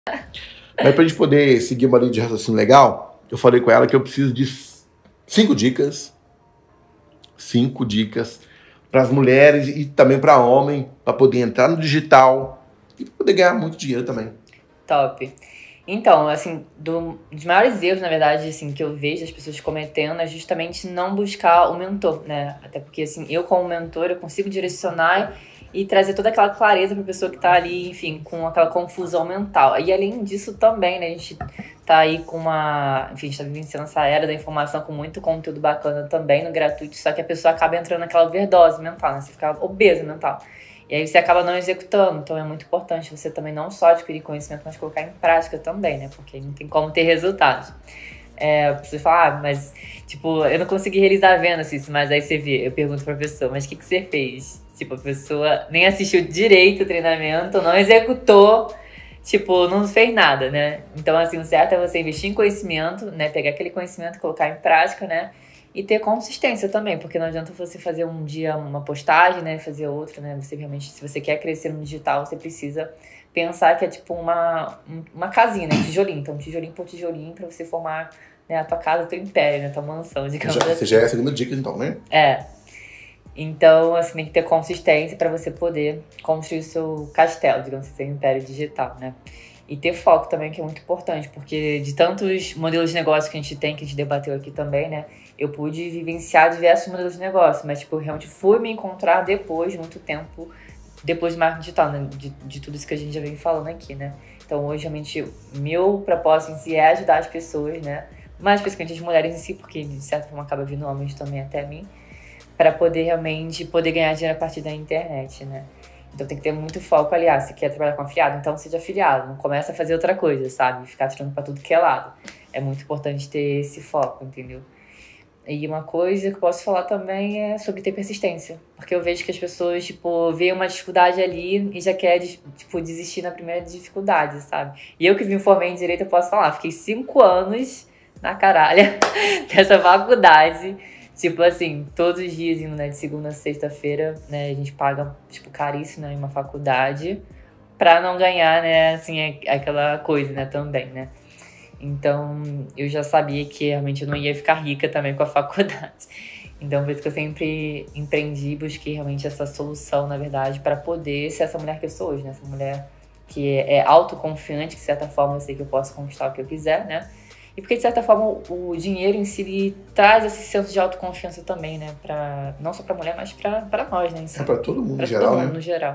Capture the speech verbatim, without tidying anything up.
Mas pra gente poder seguir uma linha de raciocínio legal, eu falei com ela que eu preciso de cinco dicas, cinco dicas para as mulheres e também para homem, para poder entrar no digital e poder ganhar muito dinheiro também. Top. Então, assim, do, dos maiores erros, na verdade, assim, que eu vejo as pessoas cometendo é justamente não buscar o mentor, né? Até porque, assim, eu como mentor, eu consigo direcionar e trazer toda aquela clareza para a pessoa que tá ali, enfim, com aquela confusão mental. E além disso também, né, a gente tá aí com uma... Enfim, a gente tá vivenciando essa era da informação com muito conteúdo bacana também no gratuito, só que a pessoa acaba entrando naquela overdose mental, né? Você fica obesa mental. E aí você acaba não executando, então é muito importante você também não só adquirir conhecimento, mas colocar em prática também, né? Porque não tem como ter resultados. É, você fala, ah, mas, tipo, eu não consegui realizar a venda, assim, mas aí você vê, eu pergunto pra pessoa, mas o que, que você fez? Tipo, a pessoa nem assistiu direito o treinamento, não executou, tipo, não fez nada, né? Então, assim, o certo é você investir em conhecimento, né? Pegar aquele conhecimento, colocar em prática, né? E ter consistência também, porque não adianta você fazer um dia uma postagem, né? Fazer outra, né? Você realmente, se você quer crescer no digital, você precisa pensar que é tipo uma, uma casinha, né? Tijolinho. Então, tijolinho por tijolinho pra você formar, né, a tua casa, o teu império, né? A tua mansão, digamos Já, assim. você já é a segunda dica, então, né? É. Então, assim, tem que ter consistência pra você poder construir o seu castelo, digamos assim, seu império digital, né? E ter foco também, que é muito importante, porque de tantos modelos de negócio que a gente tem, que a gente debateu aqui também, né? Eu pude vivenciar diversos modelos de negócio, mas, tipo, eu realmente fui me encontrar depois, muito tempo, depois do marketing digital, né? De, de tudo isso que a gente já vem falando aqui, né? Então, hoje, realmente, meu propósito em si é ajudar as pessoas, né? Mais especificamente as mulheres em si, porque, de certa forma, acaba vindo homens também até mim, para poder realmente poder ganhar dinheiro a partir da internet, né? Então tem que ter muito foco ali. Ah, você quer trabalhar com afiliado? Então seja afiliado. Não começa a fazer outra coisa, sabe? Ficar tirando pra tudo que é lado. É muito importante ter esse foco, entendeu? E uma coisa que eu posso falar também é sobre ter persistência. Porque eu vejo que as pessoas, tipo, veem uma dificuldade ali e já quer, tipo, desistir na primeira dificuldade, sabe? E eu que me formei em Direito, eu posso falar. Fiquei cinco anos na caralha dessa faculdade. Tipo assim, todos os dias indo, né, de segunda a sexta-feira, né, a gente paga, tipo, caríssimo, né, em uma faculdade pra não ganhar, né, assim, aquela coisa, né, também, né. Então, eu já sabia que realmente eu não ia ficar rica também com a faculdade. Então, por isso que eu sempre empreendi e busquei realmente essa solução, na verdade, pra poder ser essa mulher que eu sou hoje, né, essa mulher que é autoconfiante, que de certa forma eu sei que eu posso conquistar o que eu quiser, né. E porque, de certa forma, o dinheiro em si ele traz esse senso de autoconfiança também, né? Pra, não só pra mulher, mas pra, pra nós, né? Em si. É pra todo mundo pra em geral, todo mundo, né? no geral.